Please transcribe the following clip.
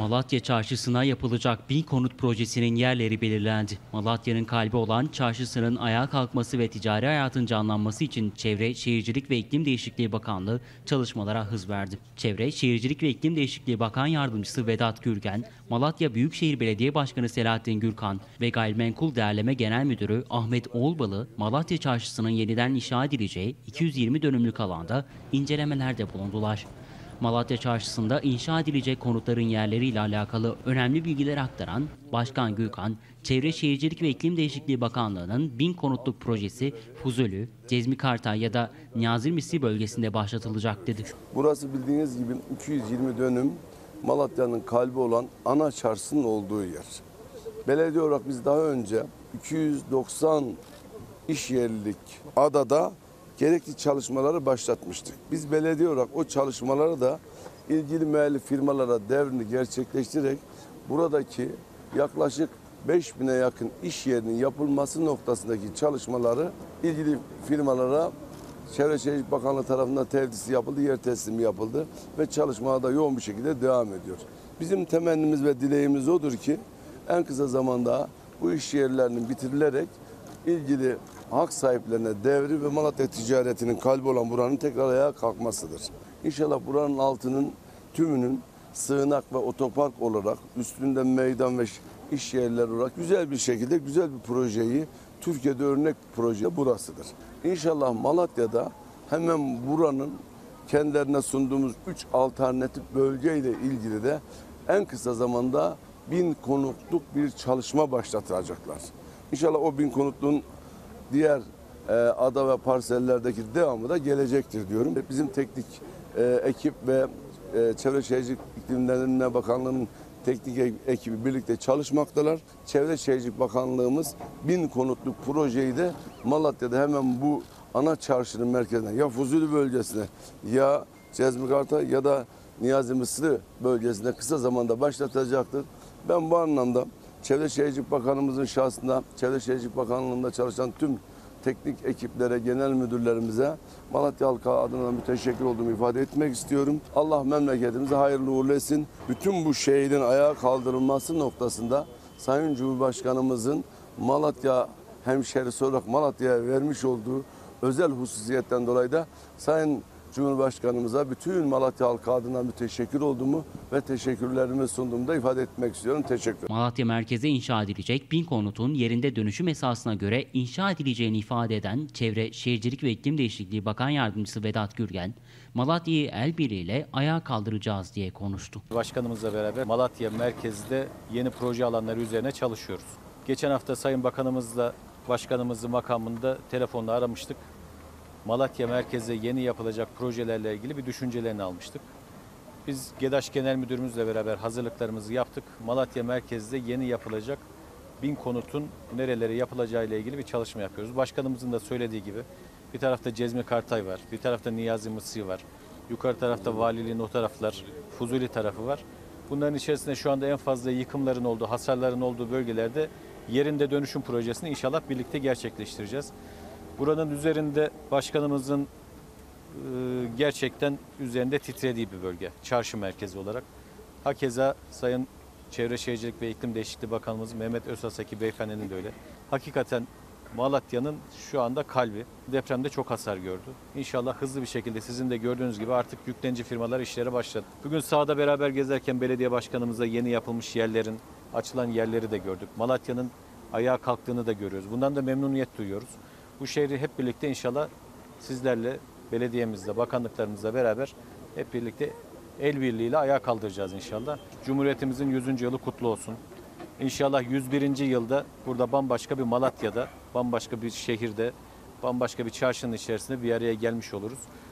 Malatya Çarşısı'na yapılacak 1000 konut projesinin yerleri belirlendi. Malatya'nın kalbi olan çarşısının ayağa kalkması ve ticari hayatın canlanması için Çevre, Şehircilik ve İklim Değişikliği Bakanlığı çalışmalara hız verdi. Çevre, Şehircilik ve İklim Değişikliği Bakan Yardımcısı Vedat Gürgen, Malatya Büyükşehir Belediye Başkanı Selahattin Gürkan ve Gayrimenkul Değerleme Genel Müdürü Ahmet Oğulbalı, Malatya Çarşısı'nın yeniden inşa edileceği 220 dönümlük alanda incelemelerde bulundular. Malatya Çarşısı'nda inşa edilecek konutların yerleriyle alakalı önemli bilgiler aktaran Başkan Gürkan, Çevre Şehircilik ve İklim Değişikliği Bakanlığı'nın 1000 konutluk projesi Fuzuli, Cezmi Kartal ya da Niyazi Misri bölgesinde başlatılacak dedi. Burası bildiğiniz gibi 220 dönüm Malatya'nın kalbi olan ana çarşısının olduğu yer. Belediye olarak biz daha önce 290 iş yerlilik adada gerekli çalışmaları başlatmıştık. Biz belediye olarak o çalışmaları da ilgili müellif firmalara devrini gerçekleştirerek buradaki yaklaşık 5000'e yakın iş yerinin yapılması noktasındaki çalışmaları ilgili firmalara Çevre Şehircilik Bakanlığı tarafından tevdisi yapıldı, yer teslimi yapıldı ve çalışmalar da yoğun bir şekilde devam ediyor. Bizim temennimiz ve dileğimiz odur ki en kısa zamanda bu iş yerlerinin bitirilerek ilgili hak sahiplerine devri ve Malatya ticaretinin kalbi olan buranın tekrar ayağa kalkmasıdır. İnşallah buranın altının tümünün sığınak ve otopark olarak üstünde meydan ve iş yerleri olarak güzel bir şekilde güzel bir projeyi Türkiye'de örnek proje burasıdır. İnşallah Malatya'da hemen buranın kendilerine sunduğumuz 3 alternatif bölgeyle ilgili de en kısa zamanda 1000 konutluk bir çalışma başlatacaklar. İnşallah o 1000 konutluğun diğer ada ve parsellerdeki devamı da gelecektir diyorum. Bizim teknik ekip ve Çevre Şehircilik İklim Değerleme Bakanlığı'nın teknik ekibi birlikte çalışmaktalar. Çevre Şehircilik Bakanlığımız 1000 konutluk projeyi de Malatya'da hemen bu ana çarşının merkezine ya Fuzuli bölgesine ya Cezmi Kartal ya da Niyazi Misri bölgesinde kısa zamanda başlatacaktır. Ben bu anlamda Çevre Şehircilik Bakanımızın şahsında Çevre Şehircilik Bakanlığı'nda çalışan tüm teknik ekiplere, genel müdürlerimize Malatya halkı adına müteşekkir olduğumu ifade etmek istiyorum. Allah memleketimize hayırlı uğurlu etsin. Bütün bu şehrin ayağa kaldırılması noktasında Sayın Cumhurbaşkanımızın Malatya hemşerisi olarak Malatya'ya vermiş olduğu özel hususiyetten dolayı da Sayın Cumhurbaşkanımıza bütün Malatya halkı adına müteşekkir olduğumu ve teşekkürlerimi sunduğumu da ifade etmek istiyorum. Teşekkür. Malatya merkeze inşa edilecek 1000 konutun yerinde dönüşüm esasına göre inşa edileceğini ifade eden Çevre, Şehircilik ve İklim Değişikliği Bakan Yardımcısı Vedat Gürgen, Malatya'yı el birliğiyle ayağa kaldıracağız diye konuştu. Başkanımızla beraber Malatya merkezde yeni proje alanları üzerine çalışıyoruz. Geçen hafta Sayın Bakanımızla başkanımızı makamında telefonla aramıştık. Malatya merkezde yeni yapılacak projelerle ilgili bir düşüncelerini almıştık. Biz GEDAŞ Genel Müdürümüzle beraber hazırlıklarımızı yaptık. Malatya merkezde yeni yapılacak 1000 konutun nerelere yapılacağı ile ilgili bir çalışma yapıyoruz. Başkanımızın da söylediği gibi bir tarafta Cezmi Kartal var, bir tarafta Niyazi Misri var. Yukarı tarafta valiliğin o taraflar, Fuzuli tarafı var. Bunların içerisinde şu anda en fazla yıkımların olduğu, hasarların olduğu bölgelerde yerinde dönüşüm projesini inşallah birlikte gerçekleştireceğiz. Buranın üzerinde başkanımızın gerçekten üzerinde titrediği bir bölge. Çarşı merkezi olarak. Hakeza Sayın Çevre Şehircilik ve İklim Değişikliği Bakanımız Mehmet Özasaki Beyefendi'nin de öyle. Hakikaten Malatya'nın şu anda kalbi. Depremde çok hasar gördü. İnşallah hızlı bir şekilde sizin de gördüğünüz gibi artık yüklenici firmalar işlere başladı. Bugün sahada beraber gezerken belediye başkanımızla yeni yapılmış yerlerin, açılan yerleri de gördük. Malatya'nın ayağa kalktığını da görüyoruz. Bundan da memnuniyet duyuyoruz. Bu şehri hep birlikte inşallah sizlerle, belediyemizle, bakanlıklarımızla beraber hep birlikte el birliğiyle ayağa kaldıracağız inşallah. Cumhuriyetimizin 100. yılı kutlu olsun. İnşallah 101. yılda burada bambaşka bir Malatya'da, bambaşka bir şehirde, bambaşka bir çarşının içerisinde bir araya gelmiş oluruz.